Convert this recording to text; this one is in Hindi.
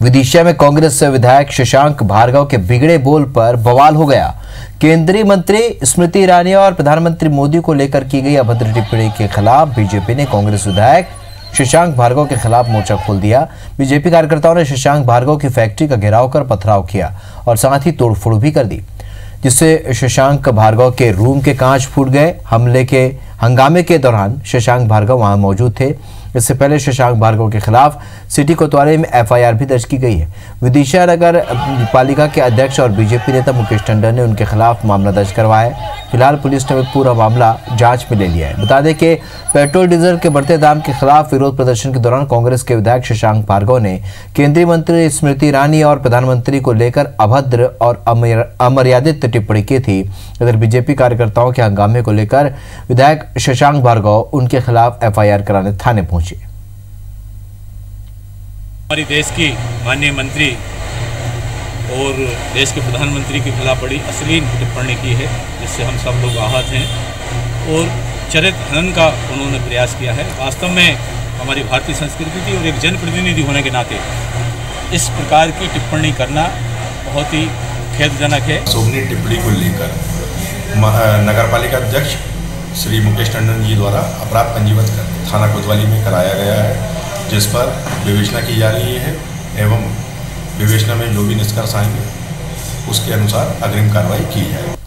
विदिशा में कांग्रेस विधायक शशांक भार्गव के बिगड़े बोल पर बवाल हो गया। केंद्रीय मंत्री स्मृति ईरानी और प्रधानमंत्री मोदी को लेकर की गई अभद्र टिप्पणी के खिलाफ बीजेपी ने कांग्रेस विधायक शशांक भार्गव के खिलाफ मोर्चा खोल दिया। बीजेपी कार्यकर्ताओं ने शशांक भार्गव की फैक्ट्री का घेराव कर पथराव किया और साथ ही तोड़फोड़ भी कर दी, जिससे शशांक भार्गव के रूम के कांच फूट गए। हंगामे के दौरान शशांक भार्गव वहां मौजूद थे। इससे पहले शशांक भार्गव के खिलाफ सिटी कोतवाली में एफआईआर भी दर्ज की गई है। विदिशा नगर पालिका के अध्यक्ष और बीजेपी नेता मुकेश टंडन ने उनके खिलाफ मामला दर्ज करवाया है। फिलहाल पुलिस ने पूरा मामला जांच में ले लिया है। बता दें कि पेट्रोल डीजल के बढ़ते दाम के खिलाफ विरोध प्रदर्शन के दौरान कांग्रेस के विधायक शशांक भार्गव ने केंद्रीय मंत्री स्मृति ईरानी और प्रधानमंत्री को लेकर अभद्र और अमर्यादित टिप्पणी की थी। इधर बीजेपी कार्यकर्ताओं के हंगामे को लेकर विधायक शशांक भार्गव उनके खिलाफ एफआईआर कराने थाने पहुंचे। हमारी देश की माननीय मंत्री और देश के प्रधानमंत्री के खिलाफ बड़ी अश्लील टिप्पणी की है, जिससे हम सब लोग आहत हैं और चरित्र हनन का उन्होंने प्रयास किया है। वास्तव में हमारी भारतीय संस्कृति की और एक जनप्रतिनिधि होने के नाते इस प्रकार की टिप्पणी करना बहुत ही खेदजनक है। शोभनीय टिप्पणी को लेकर नगरपालिका अध्यक्ष श्री मुकेश टंडन जी द्वारा अपराध पंजीबद्ध थाना कोतवाली में कराया गया है, जिस पर विवेचना की जा रही है एवं विवेचना में जो भी निष्कर्ष आएंगे उसके अनुसार अग्रिम कार्रवाई की जाएगी।